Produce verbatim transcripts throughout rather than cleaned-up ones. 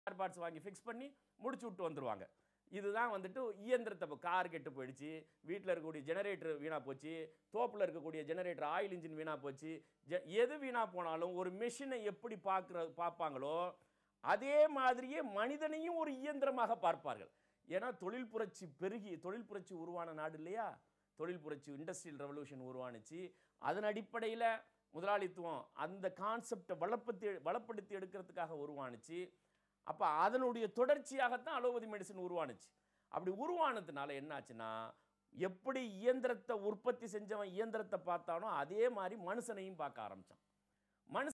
Spare parts வாங்கி fix பண்ணி முடிச்சு விட்டு வந்துடுவாங்க. இதுதான் வந்துட்டு இயந்திரத்தை. இப்போ கார் கெட்டு போயிடுச்சு, வீட்டில் இருக்கக்கூடிய ஜெனரேட்டர் வீணாக போச்சு, தோப்பில் இருக்கக்கூடிய ஜெனரேட்டர் ஆயில் இன்ஜின் வீணாக போச்சு, ஜ எது வீணாக போனாலும் ஒரு மெஷினை எப்படி பார்க்குற பார்ப்பாங்களோ அதே மாதிரியே மனிதனையும் ஒரு இயந்திரமாக பார்ப்பார்கள். ஏன்னா தொழில் புரட்சி பெருகி தொழில் புரட்சி உருவான நாடு இல்லையா? தொழில் புரட்சி இண்டஸ்ட்ரியல் ரெவல்யூஷன் உருவானுச்சு. அதன் அடிப்படையில் முதலாளித்துவம் அந்த கான்செப்டை வளப்படுத்தி வளப்படுத்தி எடுக்கிறதுக்காக உருவானுச்சு. அப்போ அதனுடைய தொடர்ச்சியாகத்தான் அலோபதி மெடிசன் உருவானுச்சு. அப்படி உருவானதுனால என்னாச்சுன்னா, எப்படி இயந்திரத்தை உற்பத்தி செஞ்சவன் இயந்திரத்தை பார்த்தானோ அதே மாதிரி மனுஷனையும் பார்க்க ஆரம்பித்தான். மனுஷ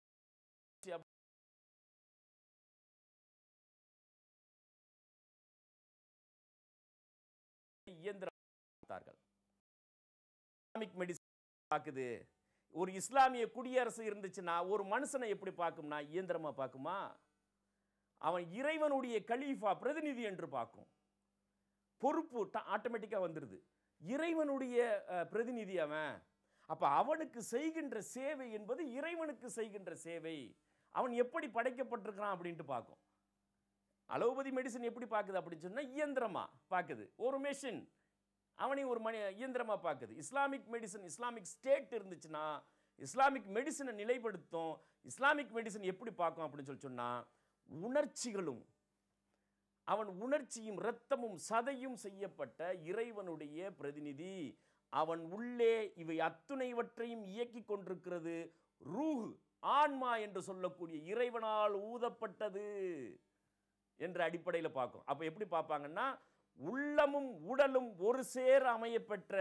இயந்திரம் பார்த்தார்கள். இஸ்லாமிக் மெடிசன் பார்க்குது. ஒரு இஸ்லாமிய குடியரசு இருந்துச்சுன்னா ஒரு மனுஷனை எப்படி பார்க்கும்னா இயந்திரமாக பார்க்குமா? அவன் இறைவனுடைய கலீஃபா பிரதிநிதி என்று பார்க்கும். பொறுப்பு ஆட்டோமேட்டிக்காக வந்துடுது. இறைவனுடைய பிரதிநிதி அவன். அப்போ அவனுக்கு செய்கின்ற சேவை என்பது இறைவனுக்கு செய்கின்ற சேவை. அவன் எப்படி படைக்கப்பட்டிருக்கிறான் அப்படின்ட்டு பார்க்கும். அலோபதி மெடிசன் எப்படி பார்க்குது அப்படின்னு சொன்னால் இயந்திரமாக பார்க்குது. ஒரு மெஷின் அவனையும் ஒரு மணி இயந்திரமாக பார்க்குது. இஸ்லாமிக் மெடிசன் இஸ்லாமிக் ஸ்டேட் இருந்துச்சுன்னா இஸ்லாமிக் மெடிசனை நிலைப்படுத்தும். இஸ்லாமிக் மெடிசன் எப்படி பார்க்கும் அப்படின்னு சொல்லி சொன்னால் உணர்ச்சிகளும் அவன் உணர்ச்சியும் இரத்தமும் சதையும் செய்யப்பட்ட இறைவனுடைய பிரதிநிதி. அவன் உள்ளே இவை அத்துணைவற்றையும் இயக்கி கொண்டிருக்கிறது ரூஹ், ஆன்மா என்று சொல்லக்கூடிய இறைவனால் ஊதப்பட்டது என்ற அடிப்படையில் பார்க்கும். அப்போ எப்படி பார்ப்பாங்கன்னா, உள்ளமும் உடலும் ஒரு சேர அமையப்பெற்ற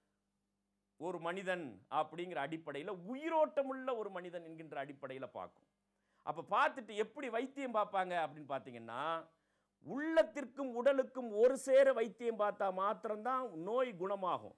ஒரு மனிதன் அப்படிங்கிற அடிப்படையில், உயிரோட்டமுள்ள ஒரு மனிதன் என்கின்ற அடிப்படையில் பார்க்கும். அப்போ பார்த்துட்டு எப்படி வைத்தியம் பார்ப்பாங்க அப்படின்னு பார்த்தீங்கன்னா, உள்ளத்திற்கும் உடலுக்கும் ஒரு சேர வைத்தியம் பார்த்தா மாத்திரம்தான் நோய் குணமாகும்.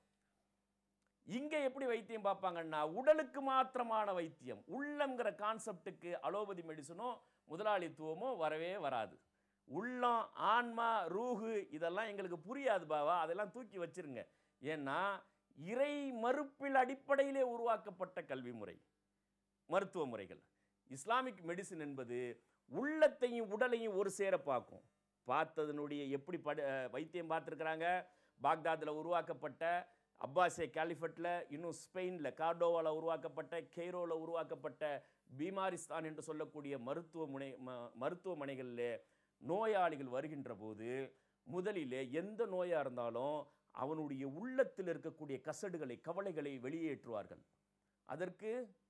இங்கே எப்படி வைத்தியம் பார்ப்பாங்கன்னா, உடலுக்கு மாத்திரமான வைத்தியம். உள்ளங்கிற கான்செப்டுக்கு அலோபதி மெடிசனோ முதலாளித்துவமோ வரவே வராது. உள்ளம், ஆன்மா, ரூஹு இதெல்லாம் எங்களுக்கு புரியாது பாவா, அதெல்லாம் தூக்கி வச்சிருங்க. ஏன்னா இறை மறுப்பில் அடிப்படையிலே உருவாக்கப்பட்ட கல்வி முறை, மருத்துவ முறைகள். இஸ்லாமிக் மெடிசின் என்பது உள்ளத்தையும் உடலையும் ஒரு சேர பார்க்கும். பார்த்ததனுடைய எப்படி பட வைத்தியம் பார்த்துருக்குறாங்க. பாக்தாதில் உருவாக்கப்பட்ட, அப்பாசிய கேலிஃபட்டில், இன்னும் ஸ்பெயினில் கார்டோவாவில் உருவாக்கப்பட்ட, கெய்ரோவில் உருவாக்கப்பட்ட பீமாரிஸ்தான் என்று சொல்லக்கூடிய மருத்துவ முனை மருத்துவமனைகளில் நோயாளிகள் வருகின்ற போது முதலிலே எந்த நோயாக இருந்தாலும் அவனுடைய உள்ளத்தில் இருக்கக்கூடிய கசடுகளை, கவலைகளை வெளியேற்றுவார்கள். அதற்கு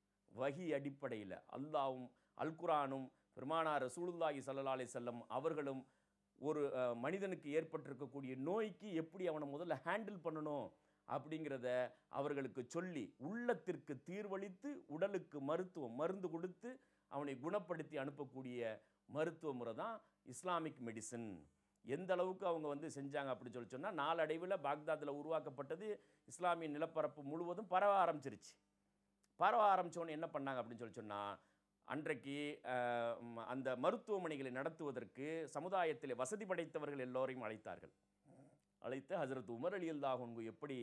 வஹி அடிப்படையில் அல்லாஹ்வும் அல் குர்ஆனும் பெருமானார் ரசூலுல்லாஹி ஸல்லல்லாஹு அலைஹி வஸல்லம் அவர்களும் ஒரு மனிதனுக்கு ஏற்பட்டிருக்கக்கூடிய நோய்க்கு எப்படி அவனை முதல்ல ஹேண்டில் பண்ணணும் அப்படிங்கிறத அவர்களுக்கு சொல்லி உள்ளத்திற்கு தீர்வளித்து உடலுக்கு மருத்துவம் மருந்து கொடுத்து அவனை குணப்படுத்தி அனுப்பக்கூடிய மருத்துவ முறை தான் இஸ்லாமிக் மெடிசன். எந்த அளவுக்கு அவங்க வந்து செஞ்சாங்க அப்படின்னு சொல்லி சொன்னால், நாளடைவில் பாக்தாதில் உருவாக்கப்பட்டது இஸ்லாமிய நிலப்பரப்பு முழுவதும் பரவ ஆரம்பிச்சிருச்சு. பரவ ஆரம்பித்தோன்னு என்ன பண்ணாங்க அப்படின்னு சொல்லி சொன்னால், அன்றைக்கு அந்த மருத்துவமனைகளை நடத்துவதற்கு சமுதாயத்தில் வசதி படைத்தவர்கள் எல்லோரையும் அழைத்தார்கள். அழைத்து ஹஜ்ரத் உமர் ரலியல்லாஹு அன்ஹு எப்படி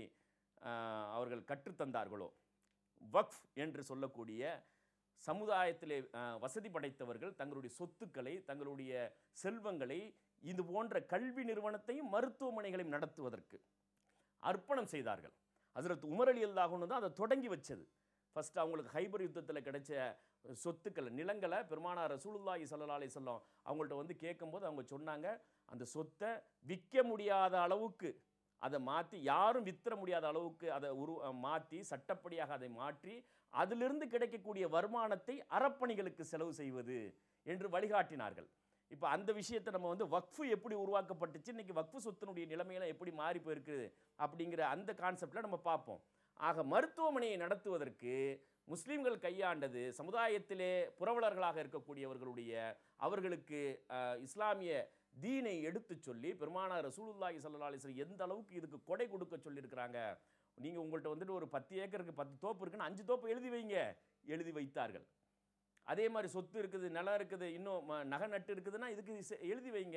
அவர்கள் கற்றுத்தந்தார்களோ, வக்ஃப் என்று சொல்லக்கூடிய சமுதாயத்திலே வசதி படைத்தவர்கள் தங்களுடைய சொத்துக்களை, தங்களுடைய செல்வங்களை இது போன்ற கல்வி நிறுவனத்தையும் மருத்துவமனைகளையும் நடத்துவதற்கு அர்ப்பணம் செய்தார்கள். ஹஜ்ரத் உமர் ரலியல்லாஹு அன்ஹு தான் அதை தொடங்கி வச்சது. ஃபஸ்ட்டு அவங்களுக்கு ஹைபர் யுத்தத்தில் கிடைச்ச சொத்துக்களை, நிலங்களை பெருமானார் ரசூலுல்லாஹி ஸல்லல்லாஹு அலைஹி வஸல்லம் அவங்கள்ட்ட வந்து கேட்கும்போது அவங்க சொன்னாங்க, அந்த சொத்தை விற்க முடியாத அளவுக்கு அதை மாற்றி, யாரும் விற்ற முடியாத அளவுக்கு அதை உரு மாற்றி சட்டப்படியாக அதை மாற்றி அதிலிருந்து கிடைக்கக்கூடிய வருமானத்தை அறப்பணிகளுக்கு செலவு செய்வது என்று வழிகாட்டினார்கள். இப்போ அந்த விஷயத்தை நம்ம வந்து வக்ஃபு எப்படி உருவாக்கப்பட்டுச்சு, இன்றைக்கி வக்ஃபு சொத்தினுடைய நிலைமையெல்லாம் எப்படி மாறி போயிருக்குது அப்படிங்கிற அந்த கான்செப்டில் நம்ம பார்ப்போம். ஆக மருத்துவமனையை நடத்துவதற்கு முஸ்லீம்கள் கையாண்டது சமுதாயத்திலே புரவலர்களாக இருக்கக்கூடியவர்களுடைய அவர்களுக்கு இஸ்லாமிய தீனை எடுத்து சொல்லி பெருமானார் ரசூலுல்லாஹி ஸல்லல்லாஹு அலைஹி வஸல்லம் எந்த அளவுக்கு இதுக்கு கொடை கொடுக்க சொல்லியிருக்கிறாங்க. நீங்கள் உங்கள்கிட்ட வந்துட்டு ஒரு பத்து ஏக்கருக்கு பத்து தோப்பு இருக்குன்னு அஞ்சு தோப்பு எழுதி வைங்க, எழுதி வைத்தார்கள். அதே மாதிரி சொத்து இருக்குது, நிலம் இருக்குது, இன்னும் நகை நட்டு இருக்குதுன்னா இதுக்கு எழுதி வைங்க.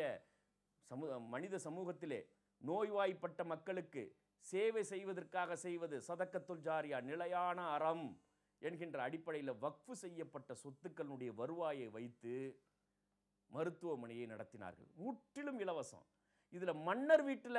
சமூ மனித சமூகத்திலே நோய்வாய்ப்பட்ட மக்களுக்கு சேவை செய்வதற்காக செய்வது சதக்கத்துல் ஜாரியா, நிலையான அறம் என்கின்ற அடிப்படையில் வக்ஃபு செய்யப்பட்ட சொத்துக்களுடைய வருவாயை வைத்து மருத்துவமனையை நடத்தினார்கள். முற்றிலும் இலவசம். இதில் மன்னர் வீட்டில்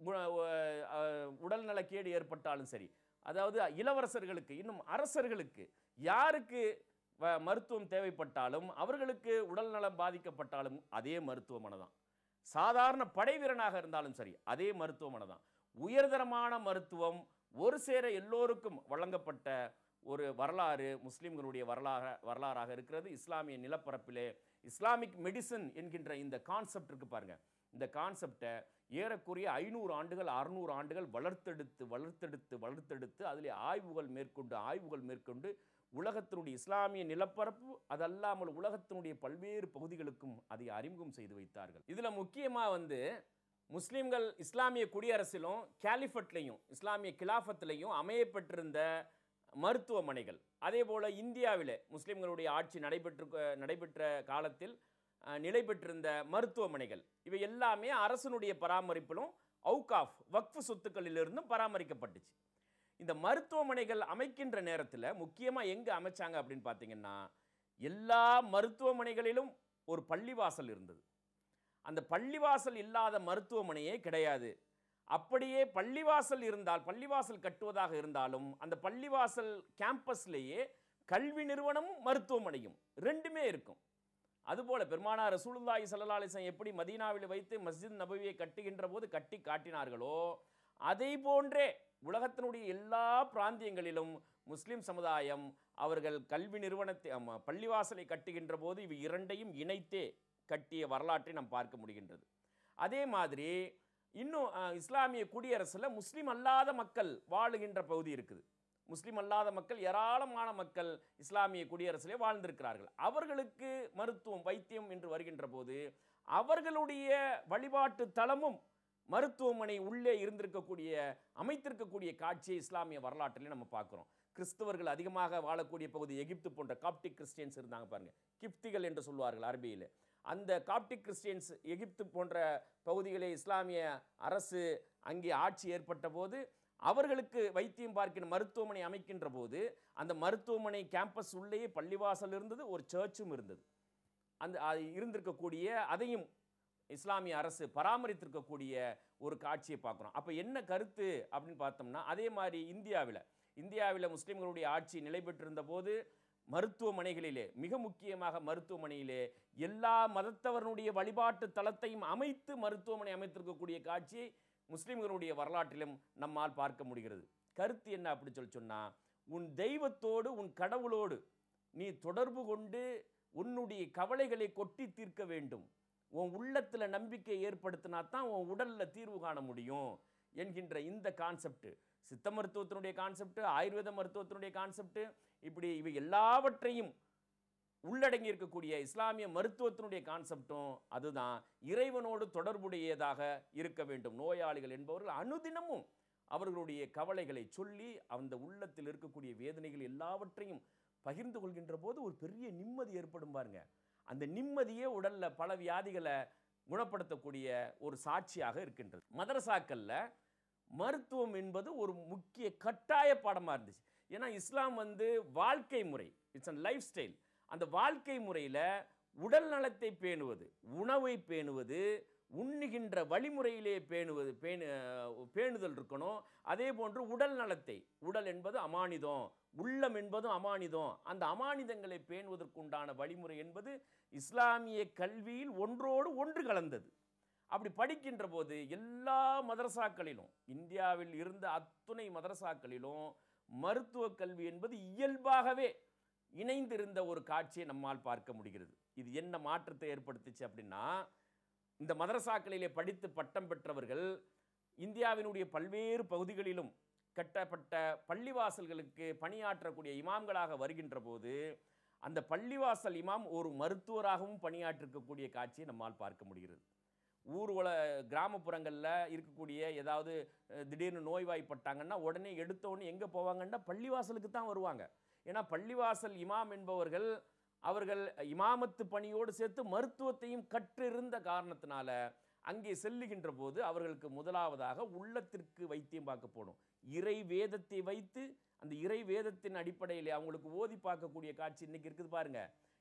உடல்நலக்கேடு ஏற்பட்டாலும் சரி, அதாவது இளவரசர்களுக்கு, இன்னும் அரசர்களுக்கு, யாருக்கு மருத்துவம் தேவைப்பட்டாலும், அவர்களுக்கு உடல்நலம் பாதிக்கப்பட்டாலும் அதே மருத்துவமனை தான். சாதாரண படை வீரனாக இருந்தாலும் சரி அதே மருத்துவமனை தான். உயர்தரமான மருத்துவம் ஒரு சேர எல்லோருக்கும் வழங்கப்பட்ட ஒரு வரலாறு முஸ்லிம்களுடைய வரலாறு வரலாறாக இருக்கிறது. இஸ்லாமிய நிலப்பரப்பிலே இஸ்லாமிக் மெடிசன் என்கின்ற இந்த கான்செப்ட் இருக்கு பாருங்க. இந்த கான்செப்டை ஏறக்குறைய ஐநூறு ஆண்டுகள் அறுநூறு ஆண்டுகள் வளர்த்தெடுத்து வளர்த்தெடுத்து வளர்த்தெடுத்து அதிலே ஆய்வுகள் மேற்கொண்டு ஆய்வுகள் மேற்கொண்டு உலகத்தினுடைய இஸ்லாமிய நிலப்பரப்பு அதல்லாமல் உலகத்தினுடைய பல்வேறு பகுதிகளுக்கும் அதை அறிமுகம் செய்து வைத்தார்கள். இதில் முக்கியமாக வந்து முஸ்லீம்கள் இஸ்லாமிய குடியரசிலும் கேலிஃபட்லையும் இஸ்லாமிய கிலாஃபத்திலையும் அமையப்பட்டிருந்த மருத்துவமனைகள், அதே போல் இந்தியாவில் முஸ்லீம்களுடைய ஆட்சி நடைபெற்று நடைபெற்ற காலத்தில் நிலை பெற்றிருந்த மருத்துவமனைகள், இவை எல்லாமே அரசனுடைய பராமரிப்பிலும் அவுகாஃப் வக்ஃப் சொத்துக்களிலிருந்தும் பராமரிக்கப்பட்டுச்சு. இந்த மருத்துவமனைகள் அமைக்கின்ற நேரத்தில் முக்கியமாக எங்கே அமைச்சாங்க அப்படின்னு பார்த்தீங்கன்னா, எல்லா மருத்துவமனைகளிலும் ஒரு பள்ளிவாசல் இருந்தது. அந்த பள்ளிவாசல் இல்லாத மருத்துவமனையே கிடையாது. அப்படியே பள்ளிவாசல் இருந்தால், பள்ளிவாசல் கட்டுவதாக இருந்தாலும் அந்த பள்ளிவாசல் கேம்பஸ்லேயே கல்வி நிறுவனமும் மருத்துவமனையும் ரெண்டுமே இருக்கும். அதுபோல பெருமானார் ரசூலுல்லாஹி ஸல்லல்லாஹு அலைஹி வஸல்லம் எப்படி மதீனாவில் வைத்து மஸ்ஜித் நபவியை கட்டுகின்ற போது கட்டி காட்டினார்களோ, அதை போன்றே உலகத்தினுடைய எல்லா பிராந்தியங்களிலும் முஸ்லிம் சமுதாயம் அவர்கள் கல்வி நிறுவனத்தை பள்ளிவாசலை கட்டுகின்ற போது இவை இரண்டையும் இணைத்தே கட்டிய வரலாற்றை நாம் பார்க்க முடிகின்றது. அதே மாதிரி இன்னும் இஸ்லாமிய குடியரசில் முஸ்லீம் அல்லாத மக்கள் வாழுகின்ற பகுதி இருக்குது. முஸ்லீம் அல்லாத மக்கள் ஏராளமான மக்கள் இஸ்லாமிய குடியரசிலே வாழ்ந்திருக்கிறார்கள். அவர்களுக்கு மருத்துவம் வைத்தியம் என்று வருகின்ற போது அவர்களுடைய வழிபாட்டு தலமும் மருத்துவமனை உள்ளே இருந்திருக்கக்கூடிய அமைத்திருக்கக்கூடிய காட்சியை இஸ்லாமிய வரலாற்றிலே நம்ம பார்க்குறோம். கிறிஸ்தவர்கள் அதிகமாக வாழக்கூடிய பகுதி எகிப்து போன்ற காப்டிக் கிறிஸ்டியன்ஸ் இருந்தாங்க பாருங்க, கிப்திகள் என்று சொல்வார்கள் அரபியில். அந்த காப்டிக் கிறிஸ்டியன்ஸ் எகிப்து போன்ற பகுதிகளே இஸ்லாமிய அரசு அங்கே ஆட்சி ஏற்பட்ட போது அவர்களுக்கு வைத்தியம் பார்க்கிற மருத்துவமனை அமைக்கின்ற போது அந்த மருத்துவமனை கேம்பஸ் உள்ளேயே பள்ளிவாசல் இருந்தது, ஒரு சர்ச்சும் இருந்தது. அந்த இருந்திருக்கக்கூடிய அதையும் இஸ்லாமிய அரசு பராமரித்திருக்கக்கூடிய ஒரு காட்சியை பார்க்குறோம். அப்போ என்ன கருத்து அப்படின்னு பார்த்தோம்னா, அதே மாதிரி இந்தியாவில் இந்தியாவில் முஸ்லீம்களுடைய ஆட்சி நிலை பெற்றிருந்த போது மருத்துவமனைகளிலே, மிக முக்கியமாக மருத்துவமனையிலே எல்லா மதத்தவர்களுடைய வழிபாட்டு தலத்தையும் அமைத்து மருத்துவமனை அமைத்திருக்கக்கூடிய காட்சியை முஸ்லீம்களுடைய வரலாற்றிலும் நம்மால் பார்க்க முடிகிறது. கருத்து என்ன அப்படி சொல்லி சொன்னால், உன் தெய்வத்தோடு உன் கடவுளோடு நீ தொடர்பு கொண்டு உன்னுடைய கவலைகளை கொட்டி தீர்க்க வேண்டும். உன் உள்ளத்தில் நம்பிக்கை ஏற்படுத்தினா தான் உன் உடலில் தீர்வு காண முடியும் என்கின்ற இந்த கான்செப்ட், சித்த மருத்துவத்தினுடைய கான்செப்ட், ஆயுர்வேத மருத்துவத்தினுடைய கான்செப்ட், இப்படி இவை எல்லாவற்றையும் உள்ளடங்கி இருக்கக்கூடிய இஸ்லாமிய மருத்துவத்தினுடைய கான்செப்டும் அதுதான். இறைவனோடு தொடர்புடையதாக இருக்க வேண்டும். நோயாளிகள் என்பவர்கள் அனுதினமும் அவர்களுடைய கவலைகளை சொல்லி அந்த உள்ளத்தில் இருக்கக்கூடிய வேதனைகள் எல்லாவற்றையும் பகிர்ந்து கொள்கின்ற போது ஒரு பெரிய நிம்மதி ஏற்படும் பாருங்க. அந்த நிம்மதியே உடல்ல பல வியாதிகளை குணப்படுத்தக்கூடிய ஒரு சாட்சியாக இருக்கின்றது. மதரசாக்கள்ல மருத்துவம் என்பது ஒரு முக்கிய கட்டாய பாடமாக இருந்துச்சு. ஏன்னா இஸ்லாம் வந்து வாழ்க்கை முறை, இட்ஸ் அ லைஃப் ஸ்டைல். அந்த வாழ்க்கை முறையில் உடல் நலத்தை பேணுவது, உணவை பேணுவது, உண்ணுகின்ற வழிமுறையிலே பேணுவது பேணு பேணுதல் இருக்கணும். அதே போன்று உடல் நலத்தை, உடல் என்பது அமானிதம், உள்ளம் என்பதும் அமானிதம், அந்த அமானிதங்களை பேணுவதற்குண்டான வழிமுறை என்பது இஸ்லாமிய கல்வியில் ஒன்றோடு ஒன்று கலந்தது. அப்படி படிக்கின்ற போது எல்லா மதரசாக்களிலும், இந்தியாவில் இருந்த அத்துணை மதரசாக்களிலும் மருத்துவ கல்வி என்பது இயல்பாகவே இணைந்திருந்த ஒரு காட்சியை நம்மால் பார்க்க முடிகிறது. இது என்ன மாற்றத்தை ஏற்படுத்துச்சு அப்படின்னா, இந்த மதரசாக்களிலே படித்து பட்டம் பெற்றவர்கள் இந்தியாவினுடைய பல்வேறு பகுதிகளிலும் கட்டப்பட்ட பள்ளிவாசல்களுக்கு பணியாற்றக்கூடிய இமாம்களாக வருகின்ற போது அந்த பள்ளிவாசல் இமாம் ஒரு மருத்துவராகவும் பணியாற்றிருக்கக்கூடிய காட்சியை நம்மால் பார்க்க முடிகிறது. ஊர்வல கிராமப்புறங்களில் இருக்கக்கூடிய ஏதாவது திடீர்னு நோய்வாய்ப்பட்டாங்கன்னா உடனே எடுத்த உடனே எங்கே போவாங்கன்னா பள்ளிவாசலுக்கு தான் வருவாங்க. ஏன்னா பள்ளிவாசல் இமாம் என்பவர்கள் அவர்கள் இமாமத்து பணியோடு சேர்த்து மருத்துவத்தையும் கற்றிருந்த காரணத்தினால அங்கே செல்லுகின்ற போது அவர்களுக்கு முதலாவதாக உள்ளத்திற்கு வைத்தியம் பார்க்க போகணும். இறை வேதத்தை வைத்து அந்த இறை வேதத்தின் அடிப்படையில் அவங்களுக்கு ஓதி பார்க்கக்கூடிய காட்சி இன்னைக்கு இருக்குது பாருங்க.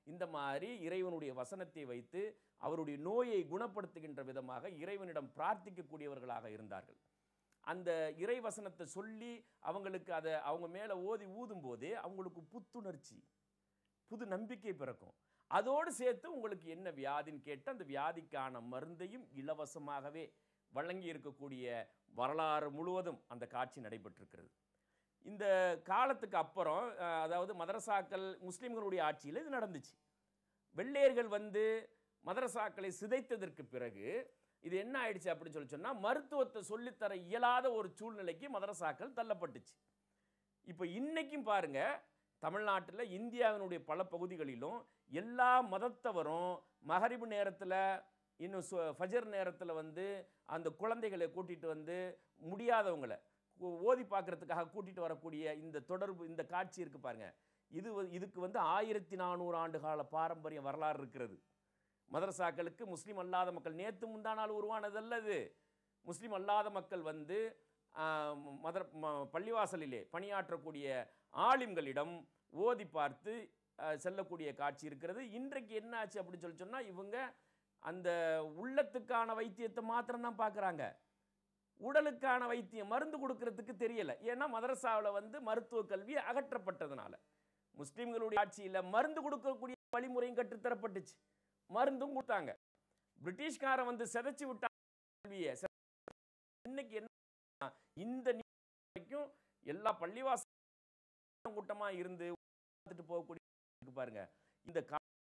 இந்த மாதிரி இறைவனுடைய வசனத்தை வைத்து அவருடைய நோயை குணப்படுத்துகின்ற விதமாக இறைவனிடம் பிரார்த்திக்கக்கூடியவர்களாக இருந்தார்கள். அந்த இறை வசனத்தை சொல்லி அவங்களுக்கு அதை அவங்க மேலே ஓதி ஊதும் போதே அவங்களுக்கு புத்துணர்ச்சி, புது நம்பிக்கை பிறக்கும். அதோடு சேர்த்து உங்களுக்கு என்ன வியாதின்னு கேட்டு அந்த வியாதிக்கான மருந்தையும் இலவசமாகவே வழங்கி இருக்கக்கூடிய வரலாறு முழுவதும் அந்த காட்சி நடைபெற்றிருக்கிறது. இந்த காலத்துக்கு அப்புறம் அதாவது மதரசாக்கள் முஸ்லீம்களுடைய ஆட்சியில் இது நடந்துச்சு. வெள்ளையர்கள் வந்து மதரசாக்களை சிதைத்ததற்கு பிறகு இது என்ன ஆயிடுச்சு அப்படின்னு சொல்லி சொன்னால் மருத்துவத்தை சொல்லித்தர இயலாத ஒரு சூழ்நிலைக்கு மதரசாக்கள் தள்ளப்பட்டுச்சு. இப்போ இன்னைக்கும் பாருங்க, தமிழ்நாட்டில் இந்தியாவினுடைய பல பகுதிகளிலும் எல்லா மதத்தவரும் மகரிபு நேரத்தில் இன்னும் ஃபஜர் நேரத்தில் வந்து அந்த குழந்தைகளை கூட்டிகிட்டு வந்து முடியாதவங்களை ஓதி பார்க்கறதுக்காக கூட்டிகிட்டு வரக்கூடிய இந்த தொடர்பு, இந்த காட்சி இருக்குது பாருங்க. இது இதுக்கு வந்து ஆயிரத்தி நானூறு ஆண்டு கால பாரம்பரிய வரலாறு இருக்கிறது. மதரசாக்களுக்கு முஸ்லீம் அல்லாத மக்கள் நேற்று முந்தானால் உருவானதல்ல. இது முஸ்லீம் அல்லாத மக்கள் வந்து மதர் பள்ளிவாசலிலே பணியாற்றக்கூடிய ஆலிம்களிடம் ஓதி பார்த்து செல்லக்கூடிய காட்சி இருக்கிறது. இன்றைக்கு என்ன ஆச்சு அப்படின்னு சொல்லி சொன்னால் இவங்க அந்த உள்ளத்துக்கான வைத்தியத்தை மாத்திரம்தான் பார்க்குறாங்க. உடலுக்கான வைத்தியம் மருந்து கொடுக்கறதுக்கு தெரியலை. ஏன்னா மதரசாவில் வந்து மருத்துவ கல்வி அகற்றப்பட்டதுனால முஸ்லீம்களுடைய ஆட்சியில் மருந்து கொடுக்கக்கூடிய வழிமுறையும் கற்றுத்தரப்பட்டுச்சு, மருந்தும் கொடுத்தாங்க. பிரிட்டிஷ்காரன் வந்து சிதைச்சு விட்டா கல்வியை. இன்னைக்கு என்ன, இந்த வரைக்கும் எல்லா பள்ளிவாசல் கூட்டமாக இருந்து போகக்கூடிய பாருங்க. இந்த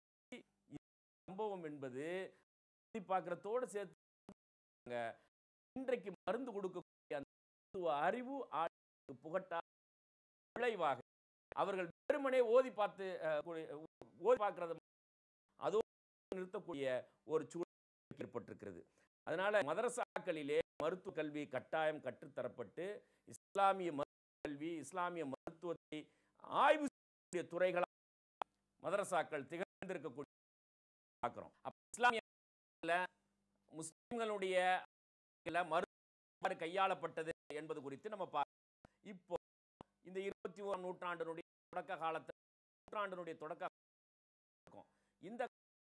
சம்பவம் என்பது பார்க்கறதோடு சேர்த்து இன்றைக்கு மருந்து கொடுக்கக்கூடிய அந்த அறிவு புகட்டா விளைவாக அவர்கள் வெறுமனே ஓதி பார்த்து ஓதி பார்க்கறது அதோடு நிறுத்தக்கூடிய ஒரு சூழல் ஏற்பட்டிருக்கிறது. அதனால மதரசாக்களிலே மருத்துவ கல்வி கட்டாயம் கற்றுத்தரப்பட்டு இஸ்லாமிய மருத்துவ கல்வி, இஸ்லாமிய மருத்துவத்தை ஆய்வு செய்யக்கூடிய துறைகளாக மதரசாக்கள் திகழ்ந்திருக்கக்கூடிய பார்க்கிறோம். இஸ்லாமிய முஸ்லிம்களுடைய மருத்துவ கையாளப்பட்டது என்பது குறித்து நம்ம பார்க்கிறோம். இப்போ இந்த இருபத்தி ஓராம் நூற்றாண்டினுடைய தொடக்க காலத்தில் நூற்றாண்டினுடைய தொடக்க இந்த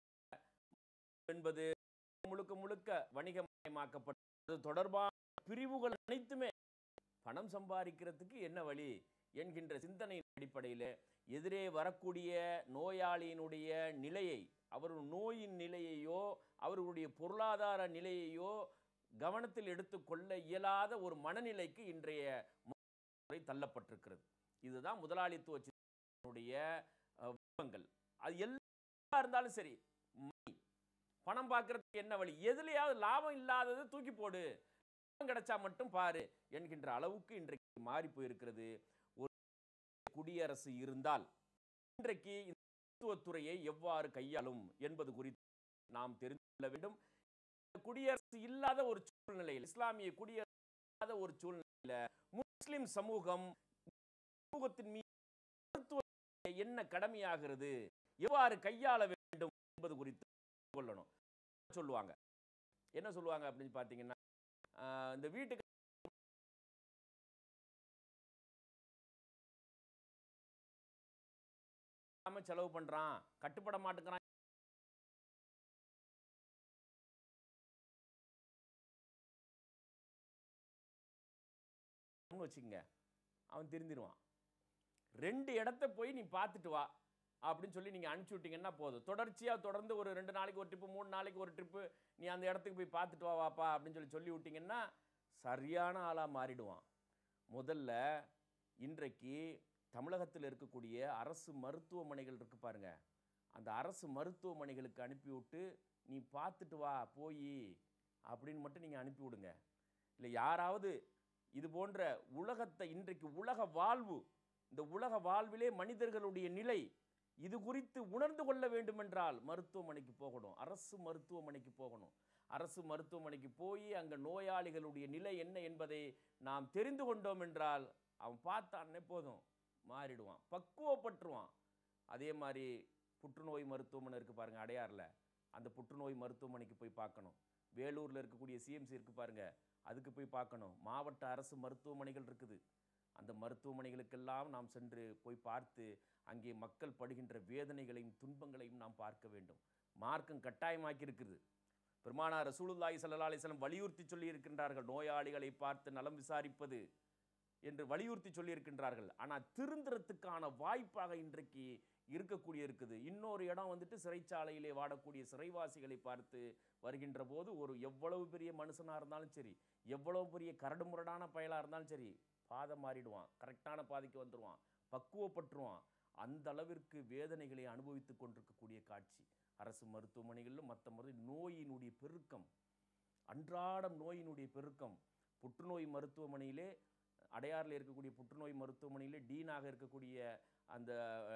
என்பது முழுக்க முழுக்க வணிகமயமாக்கப்பட்டது தொடர்பான பிரிவுகள் அனைத்துமே பணம் சம்பாதிக்கிறதுக்கு என்ன வழி என்கின்ற சிந்தனையின் அடிப்படையில் எதிரே வரக்கூடிய நோயாளியினுடைய நிலையை, அவர் நோயின் நிலையையோ அவர்களுடைய பொருளாதார நிலையையோ கவனத்தில் எடுத்துக்கொள்ள இயலாத ஒரு மனநிலைக்கு இன்றைய முறை தள்ளப்பட்டிருக்கிறது. இதுதான் முதலாளித்துவ சிந்தனையுடைய விருப்பங்கள். அது எல்லா இருந்தாலும் சரி, பணம் பார்க்கறதுக்கு என்ன வழி, எதுலையாவது லாபம் இல்லாதது தூக்கி போடு, லாபம் கிடைச்சா மட்டும் பாரு என்கின்ற அளவுக்கு இன்றைக்கு மாறி போயிருக்கிறது. ஒரு குடியரசு இருந்தால் இன்றைக்கு இந்த மருத்துவத்துறையை எவ்வாறு கையாளும் என்பது குறித்து நாம் தெரிந்து கொள்ள வேண்டும். குடியரசு இல்லாத ஒரு சூழ்நிலையில், இஸ்லாமிய குடியரசு இல்லாத ஒரு சூழ்நிலையில் முஸ்லிம் சமூகம் சமூகத்தின் மீது மருத்துவ என்ன கடமையாகிறது, எவ்வாறு கையாள வேண்டும் என்பது குறித்து கொள்ளணும். சொல்லுவாங்க, என்ன சொல்லுவாங்க அப்படின்னு பார்த்தீங்கன்னா, இந்த வீட்டுக்கு செலவு பண்றான், கட்டுப்பட மாட்டேங்கிறான் வச்சுங்க, அவன் திருந்திடுவான். ரெண்டு இடத்த போய் நீ பார்த்துட்டு வா அப்படின்னு சொல்லி நீங்கள் அனுப்பிச்சி விட்டீங்கன்னா போதும். தொடர்ச்சியாக தொடர்ந்து ஒரு ரெண்டு நாளைக்கு ஒரு ட்ரிப்பு, மூணு நாளைக்கு ஒரு ட்ரிப்பு நீ அந்த இடத்துக்கு போய் பார்த்துட்டு வா வாப்பா அப்படின்னு சொல்லி சொல்லி விட்டீங்கன்னா சரியான ஆளாக மாறிடுவான். முதல்ல இன்றைக்கு தமிழகத்தில் இருக்கக்கூடிய அரசு மருத்துவமனைகள் இருக்கு பாருங்க, அந்த அரசு மருத்துவமனைகளுக்கு அனுப்பிவிட்டு நீ பார்த்துட்டு வா போய் அப்படின்னு மட்டும் நீங்கள் அனுப்பிவிடுங்க. இல்லை யாராவது இது போன்ற உலகத்தை, இன்றைக்கு உலக வாழ்வு, இந்த உலக வாழ்விலே மனிதர்களுடைய நிலை இது குறித்து உணர்ந்து கொள்ள வேண்டுமென்றால் மருத்துவமனைக்கு போகணும், அரசு மருத்துவமனைக்கு போகணும். அரசு மருத்துவமனைக்கு போய் அங்கே நோயாளிகளுடைய நிலை என்ன என்பதை நாம் தெரிந்து கொண்டோம் என்றால் அவன் பார்த்தானே போதும் மாறிடுவான், பக்குவப்பட்டுருவான். அதே மாதிரி புற்றுநோய் மருத்துவமனை இருக்குது பாருங்கள் அடையாறில், அந்த புற்றுநோய் மருத்துவமனைக்கு போய் பார்க்கணும். வேலூரில் இருக்கக்கூடிய சிஎம்சி இருக்குது பாருங்கள், அதுக்கு போய் பார்க்கணும். மாவட்ட அரசு மருத்துவமனைகள் இருக்குது, அந்த மருத்துவமனைகளுக்கெல்லாம் நாம் சென்று போய் பார்த்து அங்கே மக்கள் படுகின்ற வேதனைகளையும் துன்பங்களையும் நாம் பார்க்க வேண்டும். மார்க்கம் கட்டாயமாக்கி இருக்குது. பெருமானார் ரசூலுல்லாஹி ஸல்லல்லாஹு அலைஹி வஸல்லம் வலியுறுத்தி சொல்லி இருக்கின்றார்கள், நோயாளிகளை பார்த்து நலம் விசாரிப்பது என்று வலியுறுத்தி சொல்லி இருக்கின்றார்கள். ஆனால் திருந்துறதுக்கான வாய்ப்பாக இன்றைக்கு இருக்கக்கூடிய இருக்குது. இன்னொரு இடம் வந்துட்டு சிறைச்சாலையிலே வாடக்கூடிய சிறைவாசிகளை பார்த்து வருகின்ற போது ஒரு எவ்வளவு பெரிய மனுஷனாக இருந்தாலும் சரி, எவ்வளவு பெரிய கரடு முரடான பயலாக இருந்தாலும் சரி, பாதை மாறிடுவான், கரெக்டான பாதைக்கு வந்துடுவான், பக்குவப்பட்டுருவான். அந்த அளவிற்கு வேதனைகளை அனுபவித்து கொண்டிருக்கக்கூடிய காட்சி அரசு மருத்துவமனைகளிலும் மற்ற மருத்துவ நோயினுடைய பெருக்கம், அன்றாடம் நோயினுடைய பெருக்கம். புற்றுநோய் மருத்துவமனையிலே, அடையாறில் இருக்கக்கூடிய புற்றுநோய் மருத்துவமனையிலே டீனாக இருக்கக்கூடிய அந்த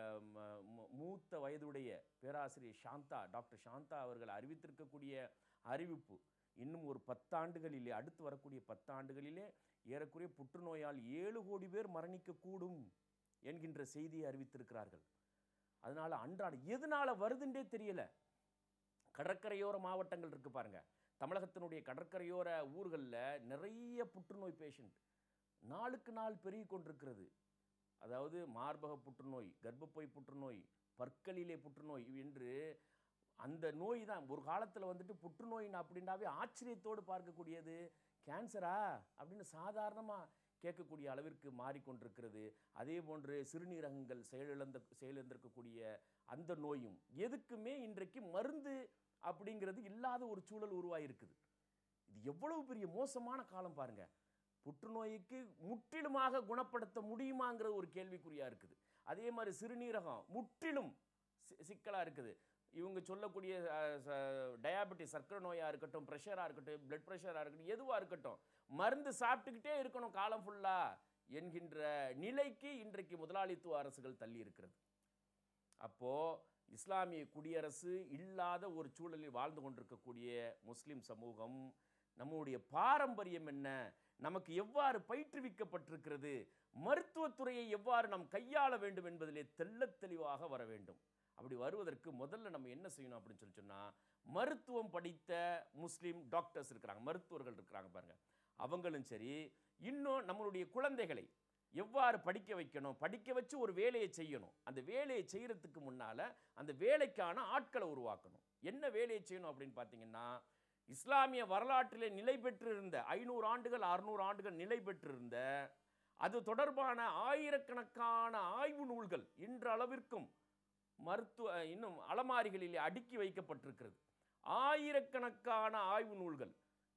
மூத்த வயதுடைய பேராசிரியர் சாந்தா, டாக்டர் சாந்தா அவர்கள் அறிவித்திருக்கக்கூடிய அறிவிப்பு, இன்னும் ஒரு பத்தாண்டுகளிலே, அடுத்து வரக்கூடிய பத்தாண்டுகளிலே ஏறக்குறைய புற்றுநோயால் ஏழு கோடி பேர் மரணிக்கக்கூடும் என்கின்ற செய்தியை அறிவித்திருக்கிறார்கள். அதனால் அன்றாட எதனால் வருதுன்றே தெரியல. கடற்கரையோர மாவட்டங்கள் இருக்குது பாருங்கள், தமிழகத்தினுடைய கடற்கரையோர ஊர்களில் நிறைய புற்றுநோய் பேஷண்ட் நாளுக்கு நாள் பெருகி கொண்டிருக்கிறது. அதாவது மார்பக புற்றுநோய், கர்ப்பப்பை புற்றுநோய், பற்களிலே புற்றுநோய் என்று அந்த நோய் தான் ஒரு காலத்தில் வந்துட்டு புற்றுநோய் அப்படின்னாவே ஆச்சரியத்தோடு பார்க்கக்கூடியது. கேன்சரா அப்படின்னு சாதாரணமாக கேட்கக்கூடிய அளவிற்கு மாறிக்கொண்டிருக்கிறது. அதே போன்று சிறுநீரகங்கள் செயலிழந்த செயலிழந்திருக்கக்கூடிய அந்த நோயும் எதுக்குமே இன்றைக்கு மருந்து அப்படிங்கிறது இல்லாத ஒரு சூழல் உருவாகிருக்குது. இது எவ்வளவு பெரிய மோசமான காலம் பாருங்க. புற்றுநோய்க்கு முற்றிலுமாக குணப்படுத்த முடியுமாங்கிற ஒரு கேள்விக்குறியாக இருக்குது. அதே மாதிரி சிறுநீரகம் முற்றிலும் சிக்கலாக இருக்குது. இவங்க சொல்லக்கூடிய டயாபெட்டிஸ், சர்க்கரை நோயாக இருக்கட்டும், ப்ரெஷராக இருக்கட்டும், பிளட் ப்ரெஷராக இருக்கட்டும், எதுவாக இருக்கட்டும், மருந்து சாப்பிட்டுக்கிட்டே இருக்கணும் காலம் ஃபுல்லாக என்கின்ற நிலைக்கு இன்றைக்கு முதலாளித்துவ அரசுகள் தள்ளி இருக்கிறது. அப்போது இஸ்லாமிய குடியரசு இல்லாத ஒரு சூழலில் வாழ்ந்து கொண்டிருக்கக்கூடிய முஸ்லிம் சமூகம், நம்முடைய பாரம்பரியம் என்ன, நமக்கு எவ்வாறு பயிற்றுவிக்கப்பட்டிருக்கிறது, மருத்துவத்துறையை எவ்வாறு நாம் கையாள வேண்டும் என்பதிலே தெள்ளத் தெளிவாக வர வேண்டும். அப்படி வருவதற்கு முதல்ல நம்ம என்ன செய்யணும் அப்படின்னு சொல்லி சொன்னால், மருத்துவம் படித்த முஸ்லீம் டாக்டர்ஸ் இருக்கிறாங்க, மருத்துவர்கள் இருக்கிறாங்க பாருங்க, அவங்களும் சரி, இன்னும் நம்மளுடைய குழந்தைகளை எவ்வாறு படிக்க வைக்கணும், படிக்க வச்சு ஒரு வேலையை செய்யணும். அந்த வேலையை செய்கிறதுக்கு முன்னால் அந்த வேலைக்கான ஆட்களை உருவாக்கணும். என்ன வேலையை செய்யணும் அப்படின்னு பார்த்தீங்கன்னா, இஸ்லாமிய வரலாற்றிலே நிலை பெற்றிருந்த ஐநூறு ஆண்டுகள் அறுநூறு ஆண்டுகள் நிலை பெற்றிருந்த அது தொடர்பான ஆயிரக்கணக்கான ஆய்வு நூல்கள் இன்றளவிற்கும் மருத்துவ இன்னும் அலமாரிகளிலே அடுக்கி வைக்கப்பட்டிருக்கிறது. ஆயிரக்கணக்கான ஆய்வு நூல்கள்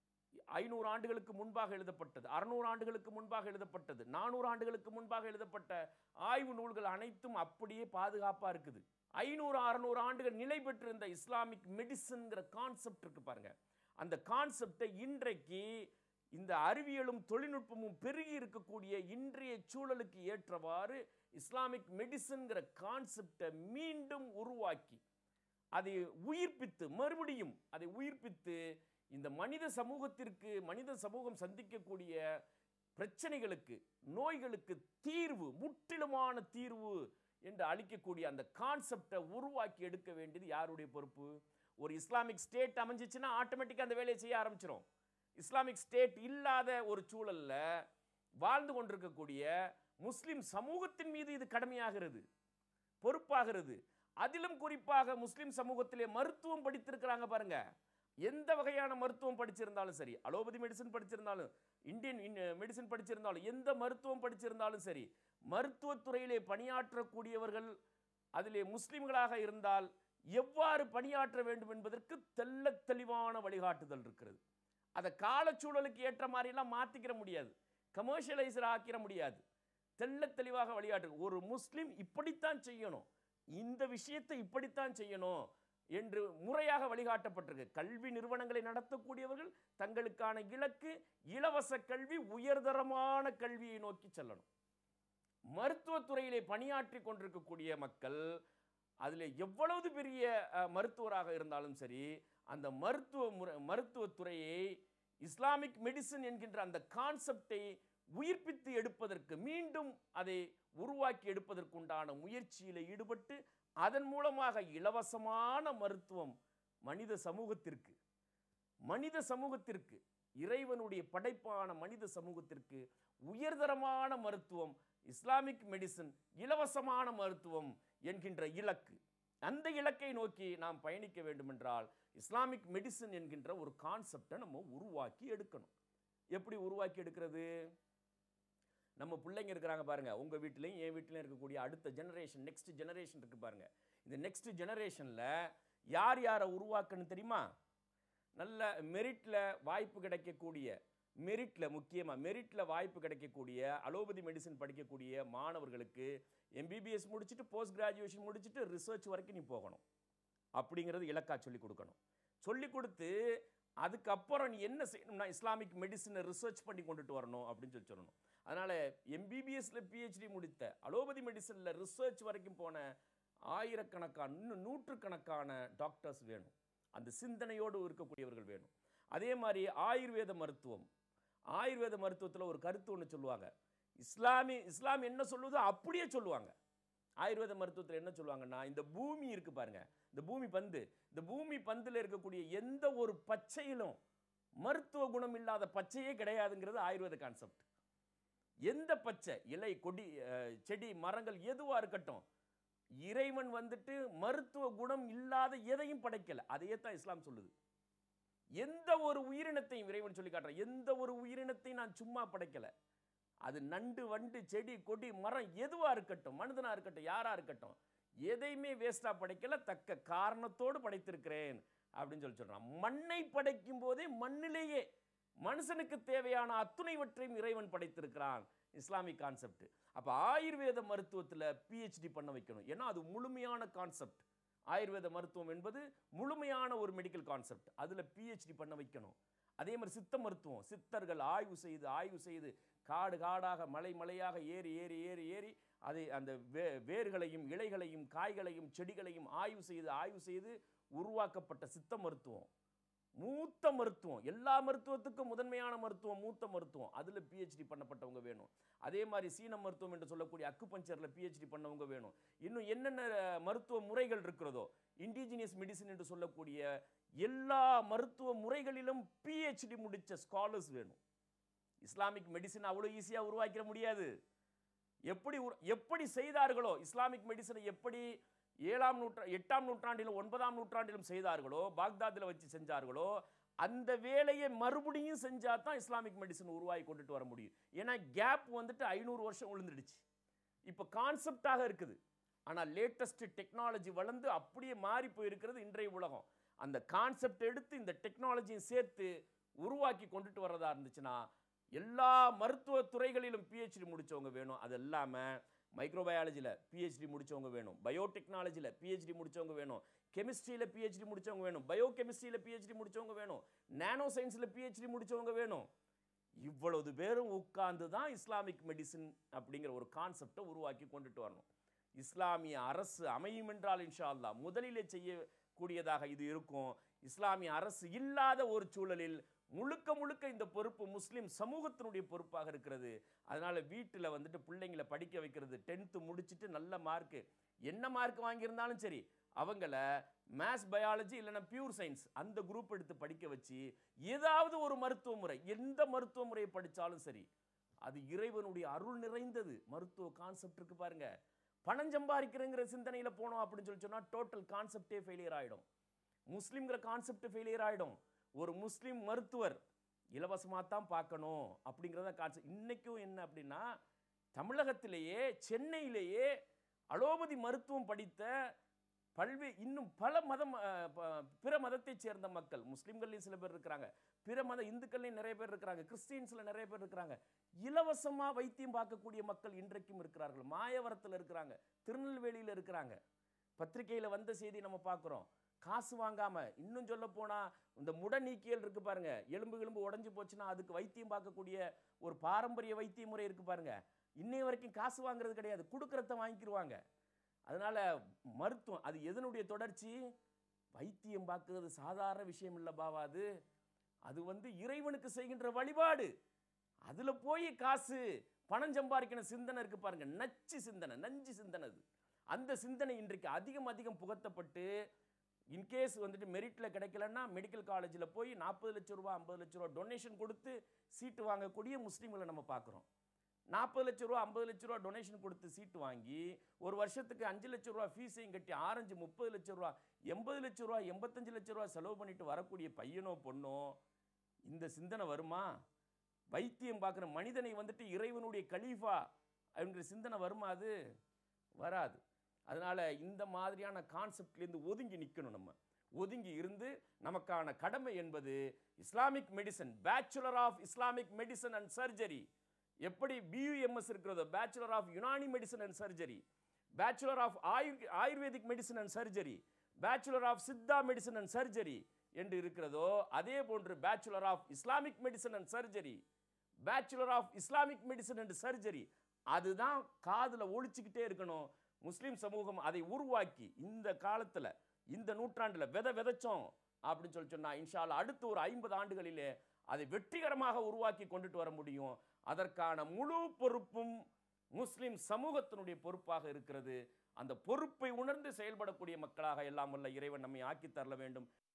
ஐநூறு ஆண்டுகளுக்கு முன்பாக எழுதப்பட்டது, அறுநூறு ஆண்டுகளுக்கு முன்பாக எழுதப்பட்டது, நானூறு ஆண்டுகளுக்கு முன்பாக எழுதப்பட்ட ஆய்வு நூல்கள் அனைத்தும் அப்படியே பாதுகாப்பாக இருக்குது. ஐநூறு அறுநூறு ஆண்டுகள் நிலை பெற்றிருந்த இஸ்லாமிக் மெடிசன்கிற கான்செப்ட் இருக்கு பாருங்க. அந்த கான்செப்டை இன்றைக்கு இந்த அறிவியலும் தொழில்நுட்பமும் பெருகி இருக்கக்கூடிய இன்றைய சூழலுக்கு ஏற்றவாறு இஸ்லாமிக் மெடிசன்கிற கான்செப்டை மீண்டும் உருவாக்கி அதை உயிர்ப்பித்து, மறுபடியும் அதை உயிர்ப்பித்து இந்த மனித சமூகத்திற்கு, மனித சமூகம் சந்திக்கக்கூடிய பிரச்சனைகளுக்கு, நோய்களுக்கு தீர்வு, முற்றிலுமான தீர்வு என்று அளிக்கக்கூடிய அந்த கான்செப்டை உருவாக்கி எடுக்க வேண்டியது யாருடைய பொறுப்பு? ஒரு இஸ்லாமிக் ஸ்டேட் அமைஞ்சிச்சுன்னா ஆட்டோமேட்டிக்காக அந்த வேலையை செய்ய ஆரம்பிச்சிடும். இஸ்லாமிக் ஸ்டேட் இல்லாத ஒரு சூழலில் வாழ்ந்து கொண்டிருக்கக்கூடிய முஸ்லிம் சமூகத்தின் மீது இது கடமையாகிறது, பொறுப்பாகிறது. அதிலும் குறிப்பாக முஸ்லிம் சமூகத்திலே மருத்துவம் படித்திருக்கிறாங்க பாருங்க. எந்த வகையான மருத்துவம் படிச்சிருந்தாலும் சரி, அலோபதி மெடிசன் படிச்சிருந்தாலும், இந்தியன் மெடிசன் படிச்சிருந்தாலும், எந்த மருத்துவம் படிச்சிருந்தாலும் சரி, மருத்துவத்துறையிலே பணியாற்றக்கூடியவர்கள் அதிலே முஸ்லிம்களாக இருந்தால் எவ்வாறு பணியாற்ற வேண்டும் என்பதற்கு தெள்ள தெளிவான வழிகாட்டுதல் இருக்கிறது. அதை காலச்சூழலுக்கு ஏற்ற மாதிரிலாம் மாற்றிக்கிற முடியாது, கமர்ஷியலைசர் ஆக்கிட முடியாது. தெள்ள தெளிவாக வழிகாட்டு. ஒரு முஸ்லிம் இப்படித்தான் செய்யணும், இந்த விஷயத்தை இப்படித்தான் செய்யணும் என்று முறையாக வழிகாட்டப்பட்டிருக்கு. கல்வி நிறுவனங்களை நடத்தக்கூடியவர்கள் தங்களுக்கான இலக்கு இலவச கல்வி, உயர்தரமான கல்வியை நோக்கி செல்லணும். மருத்துவத்துறையிலே பணியாற்றி கொண்டிருக்கக்கூடிய மக்கள் அதில் எவ்வளவு பெரிய மருத்துவராக இருந்தாலும் சரி, அந்த மருத்துவ முறை மருத்துவத்துறையை இஸ்லாமிக் மெடிசன் என்கின்ற அந்த கான்செப்டை உயிர்ப்பித்து எடுப்பதற்கு, மீண்டும் அதை உருவாக்கி எடுப்பதற்குண்டான முயற்சியில் ஈடுபட்டு அதன் மூலமாக இலவசமான மருத்துவம் மனித சமூகத்திற்கு மனித சமூகத்திற்கு இறைவனுடைய படைப்பான மனித சமூகத்திற்கு உயர்தரமான மருத்துவம் இஸ்லாமிக் மெடிசன், இலவசமான மருத்துவம் என்கின்ற இலக்கு. அந்த இலக்கை நோக்கி நாம் பயணிக்க வேண்டுமென்றால் இஸ்லாமிக் மெடிசன் என்கின்ற ஒரு கான்செப்டை நம்ம உருவாக்கி எடுக்கணும். எப்படி உருவாக்கி எடுக்கிறது? நம்ம பிள்ளைங்க இருக்கிறாங்க பாருங்க, உங்க வீட்டிலையும் என் வீட்டிலையும் இருக்கக்கூடிய அடுத்த ஜெனரேஷன், நெக்ஸ்ட் ஜெனரேஷன் இருக்கு பாருங்க. இந்த நெக்ஸ்ட் ஜெனரேஷன்ல யார் யாரை உருவாக்கணும் தெரியுமா? நல்ல மெரிட்ல வாய்ப்பு கிடைக்கக்கூடிய, மெரிட்ல முக்கியமா மெரிட்ல வாய்ப்பு கிடைக்கக்கூடிய அலோபதி மெடிசன் படிக்கக்கூடிய மாணவர்களுக்கு எம்பிபிஎஸ் முடிச்சுட்டு போஸ்ட் கிராஜுவேஷன் முடிச்சுட்டு ரிசர்ச் வரைக்கும் நீ போகணும் அப்படிங்கிறது இலக்கா சொல்லி கொடுக்கணும். சொல்லி கொடுத்து அதுக்கப்புறம் நீ என்ன செய்யணும்னா இஸ்லாமிக் மெடிசனை ரிசர்ச் பண்ணி கொண்டுட்டு வரணும் அப்படின்னு சொல்லி சொல்லணும். அதனால எம்பிபிஎஸ்ல பிஹெச்டி முடித்த அலோபதி மெடிசன்ல ரிசர்ச் வரைக்கும் போன ஆயிரக்கணக்கான இன்னும் நூற்றுக்கணக்கான டாக்டர்ஸ் வேணும். அந்த சிந்தனையோடு இருக்கக்கூடியவர்கள் வேணும். அதே மாதிரி ஆயுர்வேத மருத்துவம், ஆயுர்வேத மருத்துவத்தில் ஒரு கருத்து ஒன்று சொல்லுவாங்க. இஸ்லாமி இஸ்லாம் என்ன சொல்லுதோ அப்படியே சொல்லுவாங்க. ஆயுர்வேத மருத்துவத்தில் என்ன சொல்லுவாங்கன்னா, இந்த பூமி இருக்கு பாருங்க, இந்த பூமி பந்து, இந்த பூமி பந்தில் இருக்கக்கூடிய எந்த ஒரு பச்சையிலும் மருத்துவ குணம் இல்லாத பச்சையே கிடையாதுங்கிறது ஆயுர்வேத கான்செப்ட். எந்த பச்சை, இலை, கொடி, செடி, மரங்கள் எதுவா இருக்கட்டும், இறைவன் வந்துட்டு மருத்துவ குணம் இல்லாத எதையும் படைக்கல. அதையே தான் இஸ்லாம் சொல்லுது. எந்த ஒரு உயிரினத்தையும் இறைவன் சொல்லி காட்டுற, எந்த ஒரு உயிரினத்தையும் நான் சும்மா படைக்கல. அது நண்டு, வண்டு, செடி, கொடி, மரம் எதுவா இருக்கட்டும், மனிதனா இருக்கட்டும், யாரா இருக்கட்டும், எதையுமே வேஸ்டா படைக்கல, தக்க காரணத்தோடு படைத்திருக்கிறேன் அப்படின்னு சொல்லி சொல்றான். மண்ணை படைக்கும் போதே மண்ணிலேயே மனுஷனுக்கு தேவையான அத்துணைவற்றையும் இறைவன் படைத்திருக்கிறான். Islamic concept. அப்ப ஆயுர்வேத மருத்துவத்தில் பிஹெச்டி பண்ண வைக்கணும். ஏன்னா அது முழுமையான கான்செப்ட். ஆயுர்வேத மருத்துவம் என்பது முழுமையான ஒரு மெடிக்கல் கான்செப்ட். அதில் பிஹெச்டி பண்ண வைக்கணும். அதே மாதிரி சித்த மருத்துவம், சித்தர்கள் ஆய்வு செய்து ஆய்வு செய்து காடு காடாக மலை மலையாக ஏறி ஏறி ஏறி ஏறி அதை அந்த வே வேர்களையும் இலைகளையும் காய்களையும் செடிகளையும் ஆய்வு செய்து ஆய்வு செய்து உருவாக்கப்பட்ட சித்த மருத்துவம், மூத்த மருத்துவம். எல்லா மருத்துவத்துக்கும் முதன்மையான மருத்துவம் மூத்த மருத்துவம். அதில் பிஹெச்டி பண்ணப்பட்டவங்க வேணும். அதே மாதிரி சீன மருத்துவம் என்று சொல்லக்கூடிய அக்குபஞ்சரில் பிஹெச்டி பண்ணவங்க வேணும். இன்னும் என்னென்ன மருத்துவ முறைகள் இருக்கிறதோ, இண்டிஜினியஸ் மெடிசின் என்று சொல்லக்கூடிய எல்லா மருத்துவ முறைகளிலும் பிஹெச்டி முடித்த ஸ்காலர்ஸ் வேணும். இஸ்லாமிக் மெடிசின் அவ்வளோ ஈஸியாக உருவாக்கிட முடியாது. எப்படி எப்படி செய்தார்களோ, இஸ்லாமிக் மெடிசனை எப்படி ஏழாம் நூற்றா எட்டாம் நூற்றாண்டிலும் ஒன்பதாம் நூற்றாண்டிலும் செய்தார்களோ, பாக்தாத்தில் வச்சு செஞ்சார்களோ, அந்த வேலையை மறுபடியும் செஞ்சா தான் இஸ்லாமிக் மெடிசன் உருவாகி கொண்டுட்டு வர முடியும். ஏன்னா கேப் வந்துட்டு ஐநூறு வருஷம் விழுந்துடுச்சு. இப்போ கான்செப்டாக இருக்குது. ஆனால் லேட்டஸ்ட் டெக்னாலஜி வளர்ந்து அப்படியே மாறி போயிருக்கிறது இன்றைய உலகம். அந்த கான்செப்ட் எடுத்து இந்த டெக்னாலஜியும் சேர்த்து உருவாக்கி கொண்டுட்டு வர்றதா இருந்துச்சுன்னா எல்லா மருத்துவ துறைகளிலும் பிஹெச்டி முடித்தவங்க வேணும். அது இல்லாமல் மைக்ரோபயாலஜியில் பிஹெச்டி முடித்தவங்க வேணும், பயோடெக்னாலஜியில் பிஹெச்டி முடித்தவங்க வேணும், கெமிஸ்ட்ரியில் பிஹெச்டி முடித்தவங்க வேணும், பயோ கெமிஸ்ட்ரியில் பிஹெச்டி முடித்தவங்க வேணும், நானோ சயின்ஸில் பிஹெச்டி முடித்தவங்க வேணும். இவ்வளவு பேரும் உட்கார்ந்து தான் இஸ்லாமிக் மெடிசின் அப்படிங்கிற ஒரு கான்செப்டை உருவாக்கி கொண்டுட்டு வரணும். இஸ்லாமிய அரசு அமையும் என்றால் இன்ஷா அல்லாஹ் முதலிலே செய்யக்கூடியதாக இது இருக்கும். இஸ்லாமிய அரசு இல்லாத ஒரு சூழலில் முழுக்க முழுக்க இந்த பொறுப்பு முஸ்லீம் சமூகத்தினுடைய பொறுப்பாக இருக்கிறது. அதனால வீட்டில் வந்துட்டு பிள்ளைங்களை படிக்க வைக்கிறது, டென்த்து முடிச்சுட்டு நல்ல மார்க்கு, என்ன மார்க் வாங்கியிருந்தாலும் சரி, அவங்கள மேத்ஸ் பயாலஜி இல்லைன்னா பியூர் சயின்ஸ் அந்த குரூப் எடுத்து படிக்க வச்சு ஏதாவது ஒரு மருத்துவ முறை, எந்த மருத்துவ முறையை படித்தாலும் சரி, அது இறைவனுடைய அருள் நிறைந்தது. மருத்துவ கான்செப்ட் இருக்கு பாருங்க. பணம் சம்பாதிக்கிறங்கிற சிந்தனையில் போனோம் அப்படின்னு சொல்லி சொன்னால் டோட்டல் கான்செப்டே ஃபெயிலியர் ஆகிடும். முஸ்லீம்ங்கிற கான்செப்ட் ஃபெயிலியர் ஆகிடும். ஒரு முஸ்லீம் மருத்துவர் இலவசமாக தான் பார்க்கணும் அப்படிங்கிறத கான்செப்ட். இன்றைக்கும் என்ன அப்படின்னா, தமிழகத்திலேயே சென்னையிலேயே அலோபதி மருத்துவம் படித்த பல்வே இன்னும் பல மதம் பிற மதத்தைச் சேர்ந்த மக்கள், முஸ்லீம்கள்லையும் சில பேர் இருக்கிறாங்க, பிற மத இந்துக்கள்லையும் நிறைய பேர் இருக்கிறாங்க, கிறிஸ்டியன்ஸில் நிறைய பேர் இருக்கிறாங்க. இலவசமாக வைத்தியம் பார்க்கக்கூடிய மக்கள் இன்றைக்கும் இருக்கிறார்கள். மாயவரத்தில் இருக்கிறாங்க, திருநெல்வேலியில் இருக்கிறாங்க. பத்திரிகையில் வந்த செய்தி நம்ம பார்க்குறோம். காசு வாங்காமல், இன்னும் சொல்ல போனால் இந்த முட நீக்கியல் இருக்குது பாருங்க, எலும்பு எலும்பு உடஞ்சி போச்சுன்னா அதுக்கு வைத்தியம் பார்க்கக்கூடிய ஒரு பாரம்பரிய வைத்திய முறை இருக்குது பாருங்க. இன்னைய வரைக்கும் காசு வாங்குறது கிடையாது, கொடுக்குறத வாங்கிக்கிடுவாங்க. அதனால் மருத்துவம் அது எதனுடைய தொடர்ச்சி? வைத்தியம் பார்க்கறது சாதாரண விஷயம் இல்லை பாவா. அது அது வந்து இறைவனுக்கு செய்கின்ற வழிபாடு. அதில் போய் காசு பணம் சம்பாதிக்கணும் சிந்தனை இருக்குது பாருங்க, நச்சு சிந்தனை, நஞ்சு சிந்தனை. அது அந்த சிந்தனை இன்றைக்கு அதிகம் அதிகம் புகத்தப்பட்டு இன்கேஸ் வந்துட்டு மெரிட்டில் கிடைக்கலன்னா மெடிக்கல் காலேஜில் போய் நாற்பது லட்ச ரூபா ஐம்பது லட்ச ரூபா டொனேஷன் கொடுத்து சீட்டு வாங்கக்கூடிய முஸ்லீம்களை நம்ம பார்க்குறோம். நாற்பது லட்ச ரூபா ஐம்பது லட்ச ரூபா டொனேஷன் கொடுத்து சீட்டு வாங்கி ஒரு வருஷத்துக்கு அஞ்சு லட்ச ரூபா ஃபீஸையும் கட்டி ஆரஞ்சு முப்பது லட்ச ரூபா எண்பது லட்ச ரூபா எண்பத்தஞ்சு லட்ச ரூபா செலவு பண்ணிட்டு வரக்கூடிய பையனோ பொண்ணோ இந்த சிந்தனை வருமா? வைத்தியம் பார்க்குற மனிதனை வந்துட்டு இறைவனுடைய கலீஃபா அப்படிங்கிற சிந்தனை வருமா? அது வராது. அதனால் இந்த மாதிரியான கான்செப்ட்லேருந்து ஒதுங்கி நிற்கணும். நம்ம ஒதுங்கி இருந்து நமக்கான கடமை என்பது Islamic medicine, bachelor of Islamic medicine and surgery, எப்படி பியூஎம்எஸ் இருக்கிறதோ bachelor of Unani medicine and surgery, bachelor of Ayurvedic medicine and surgery, bachelor of Siddha medicine and surgery என்று இருக்கிறதோ அதே போன்று bachelor of Islamic medicine and surgery, bachelor of Islamic medicine and surgery, அதுதான் காதில் ஒழிச்சுக்கிட்டே இருக்கணும். முஸ்லீம் சமூகம் அதை உருவாக்கி இந்த காலத்தில் இந்த நூற்றாண்டில் விதை விதைச்சோம் அப்படின்னு சொல்லி சொன்னால் இன்ஷா அல்லாஹ் அடுத்து ஒரு ஐம்பது ஆண்டுகளிலே அதை வெற்றிகரமாக உருவாக்கி கொண்டுட்டு வர முடியும். அதற்கான முழு பொறுப்பும் முஸ்லிம் சமூகத்தினுடைய பொறுப்பாக இருக்கிறது. அந்த பொறுப்பை உணர்ந்து செயல்படக்கூடிய மக்களாக எல்லாம் வல்ல இறைவன் நம்மை ஆக்கி தரல வேண்டும்.